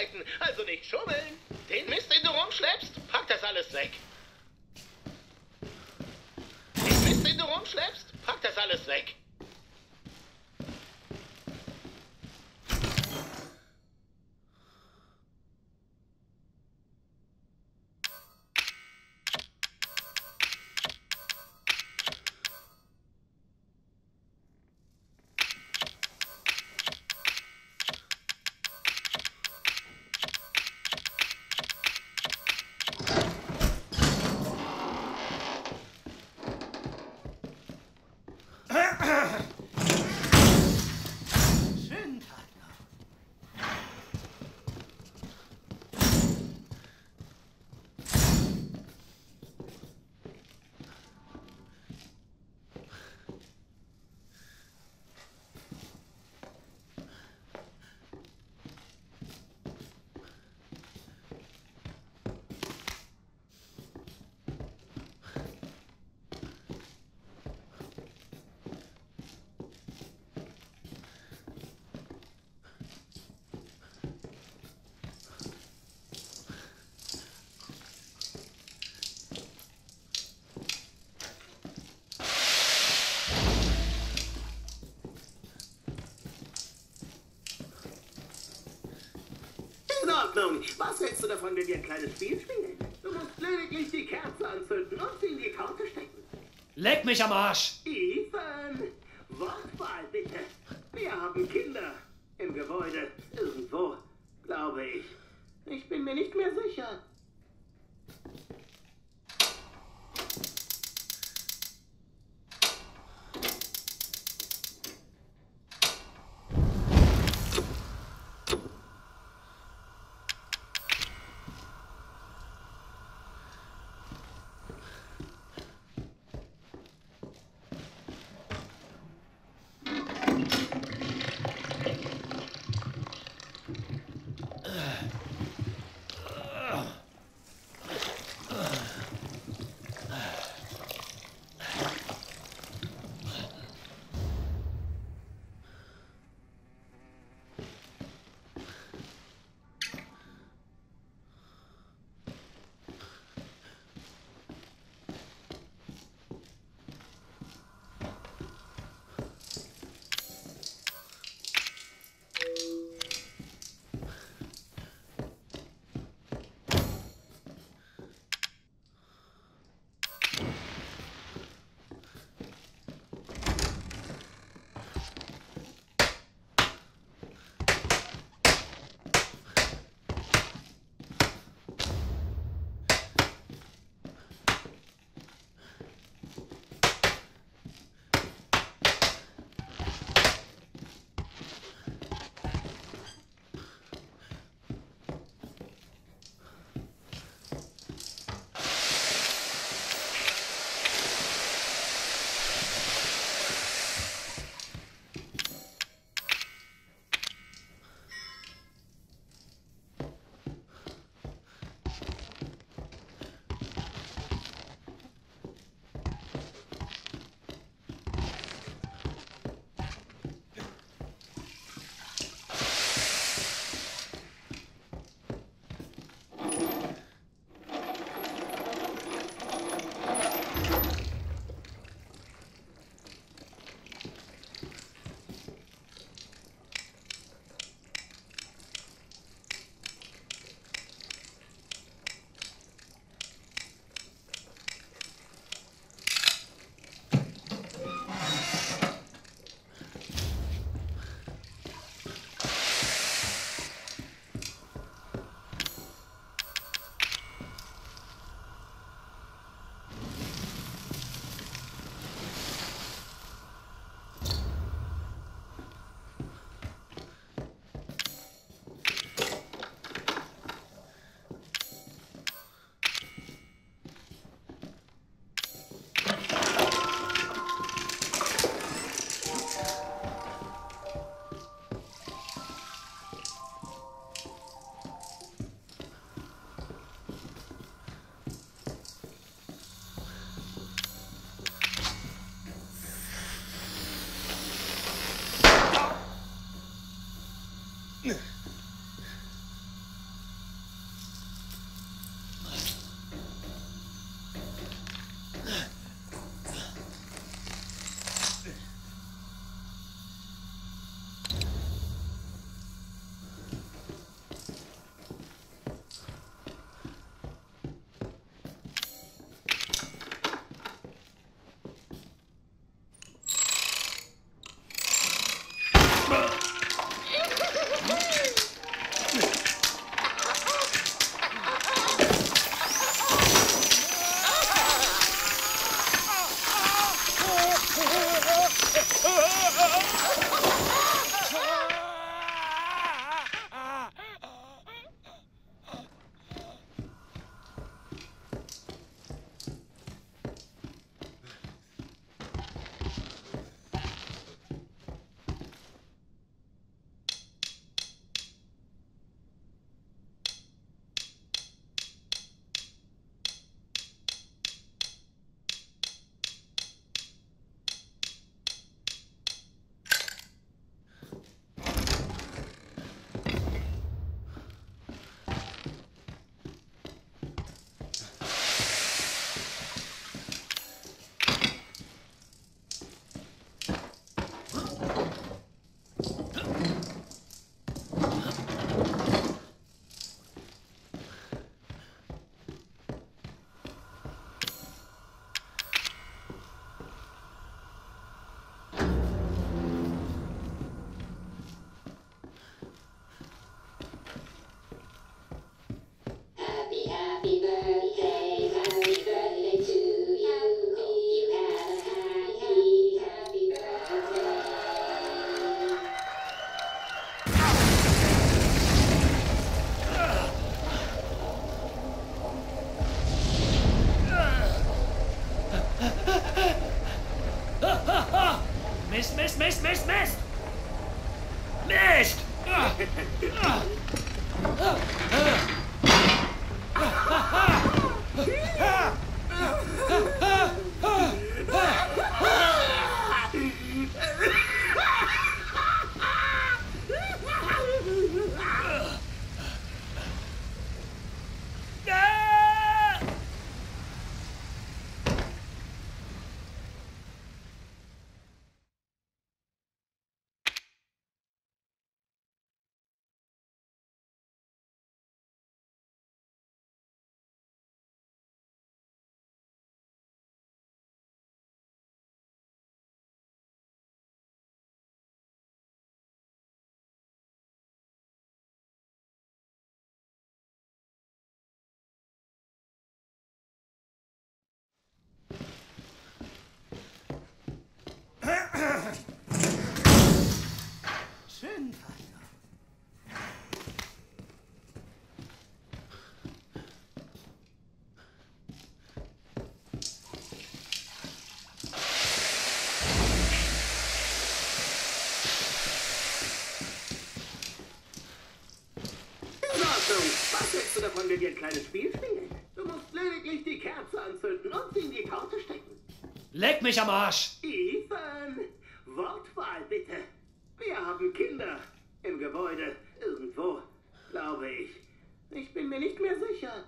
arbeiten, also nicht schummeln. Den Mist, den du rumschleppst, pack das alles weg. Den Mist, den du rumschleppst, pack das alles weg. Schönen Tag noch. In Ordnung. Was hältst du davon, wenn wir ein kleines Spiel spielen? Du musst lediglich die Kerze anzünden und sie in die Karte stecken. Leck mich am Arsch! Ethan, Wortwahl bitte. Wir haben Kinder im Gebäude. Irgendwo, glaube ich. Ich bin mir nicht mehr sicher. Mist, Mist, Mist, Mist, Mist! Mist! Schön, Vater. In Ordnung. Was hältst du davon, wenn wir ein kleines Spiel spielen? Du musst lediglich die Kerze anzünden und sie in die Torte stecken. Leck mich am Arsch! Ethan, Wortwahl bitte. Wir haben Kinder. Im Gebäude. Irgendwo. Glaube ich. Ich bin mir nicht mehr sicher.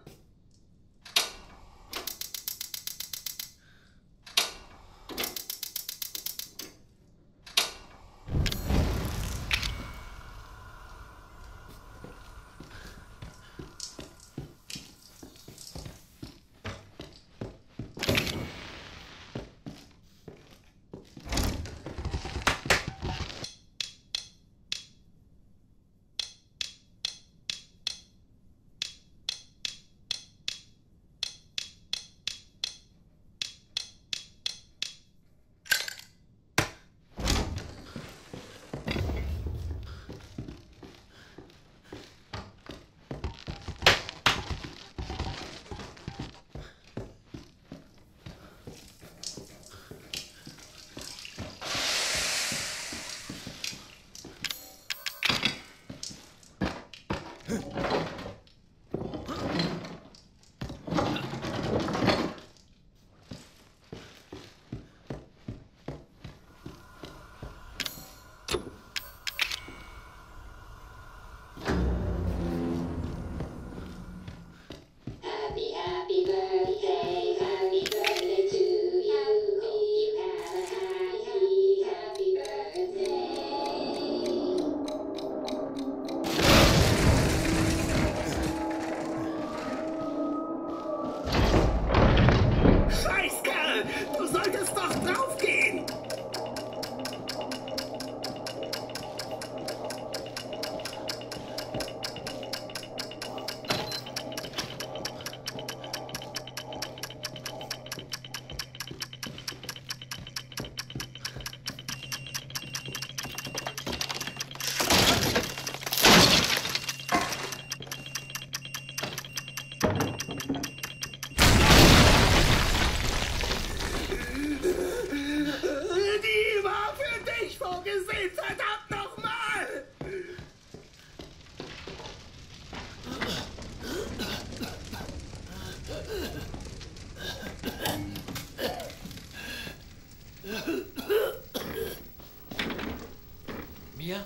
Mia?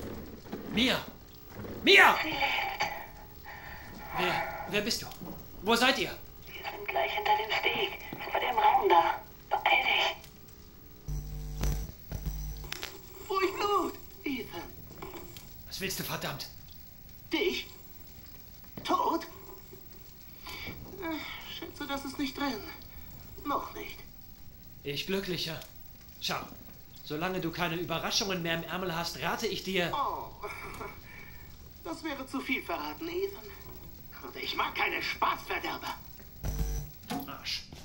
Mia! Mia! Wer bist du? Wo seid ihr? Wir sind gleich hinter dem Steg. Vor dem Raum da. Beeil dich. Ruhig Blut, Ethan. Was willst du, verdammt? Dich? Tot? Schätze, das ist nicht drin. Noch nicht. Ich glücklicher. Schau, solange du keine Überraschungen mehr im Ärmel hast, rate ich dir... Oh, das wäre zu viel verraten, Ethan. Und ich mag keine Spaßverderber. Arsch.